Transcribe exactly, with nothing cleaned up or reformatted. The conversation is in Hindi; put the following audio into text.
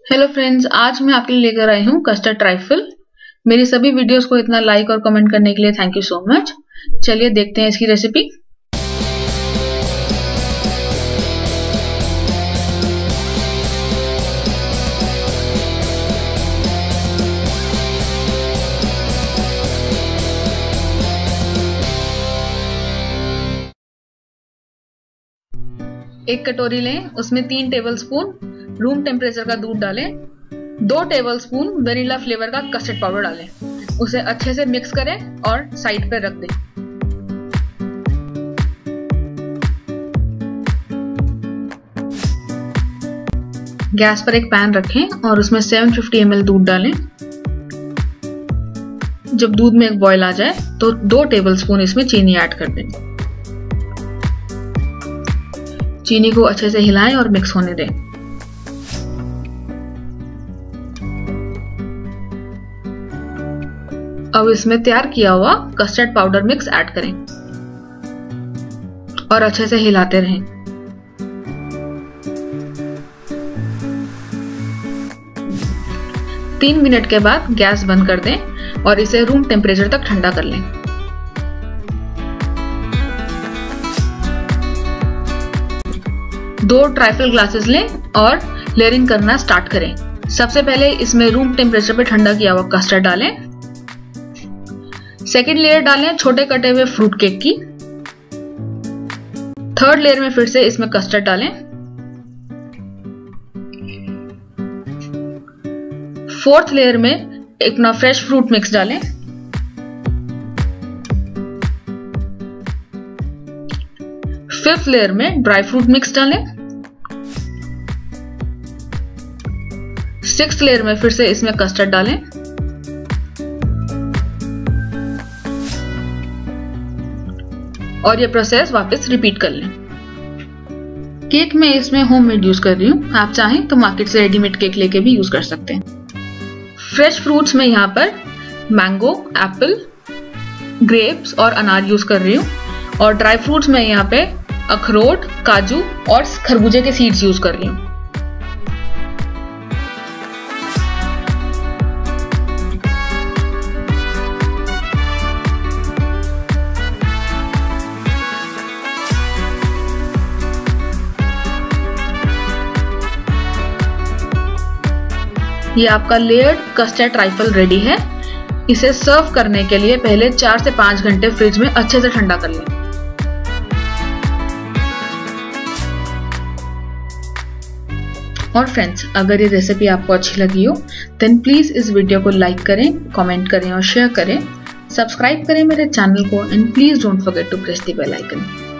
हेलो फ्रेंड्स, आज मैं आपके लिए लेकर आई हूँ कस्टर्ड ट्राइफल। मेरी सभी वीडियोस को इतना लाइक और कमेंट करने के लिए थैंक यू सो मच। चलिए देखते हैं इसकी रेसिपी। एक कटोरी लें, उसमें तीन टेबलस्पून रूम टेम्परेचर का दूध डालें, दो टेबलस्पून वेनिला फ्लेवर का कस्टर्ड पाउडर डालें, उसे अच्छे से मिक्स करें और साइड पर रख दें। गैस पर एक पैन रखें और उसमें सात सौ पचास एम एल दूध डालें। जब दूध में एक बॉयल आ जाए तो दो टेबलस्पून इसमें चीनी ऐड कर दें। चीनी को अच्छे से हिलाएं और मिक्स होने दें। अब इसमें तैयार किया हुआ कस्टर्ड पाउडर मिक्स ऐड करें और अच्छे से हिलाते रहें। तीन मिनट के बाद गैस बंद कर दें और इसे रूम टेम्परेचर तक ठंडा कर लें। दो ट्राइफल ग्लासेस लें और लेयरिंग करना स्टार्ट करें। सबसे पहले इसमें रूम टेम्परेचर पे ठंडा किया हुआ कस्टर्ड डालें। सेकेंड लेयर डालें छोटे कटे हुए फ्रूट केक की। थर्ड लेयर में फिर से इसमें कस्टर्ड डालें। फोर्थ लेयर में एक ना फ्रेश फ्रूट मिक्स डालें। फिफ्थ लेयर में ड्राई फ्रूट मिक्स डालें। सिक्स्थ लेयर में फिर से इसमें कस्टर्ड डालें। और ये प्रोसेस वापस रिपीट कर लें। केक में इसमें होममेड यूज कर रही हूँ, आप चाहें तो मार्केट से रेडीमेड केक लेके भी यूज कर सकते हैं। फ्रेश फ्रूट्स में यहाँ पर मैंगो, एप्पल, ग्रेप्स और अनार यूज कर रही हूँ। और ड्राई फ्रूट्स में यहाँ पे अखरोट, काजू और खरबूजे के सीड्स यूज कर रही हूँ। ये आपका लेयर्ड कस्टर्ड ट्राइफल रेडी है। इसे सर्व करने के लिए पहले चार से पांच घंटे फ्रिज में अच्छे से ठंडा कर लें। और फ्रेंड्स, अगर ये रेसिपी आपको अच्छी लगी हो देन प्लीज इस वीडियो को लाइक करें, कमेंट करें और शेयर करें। सब्सक्राइब करें मेरे चैनल को and please don't forget to press the bell icon.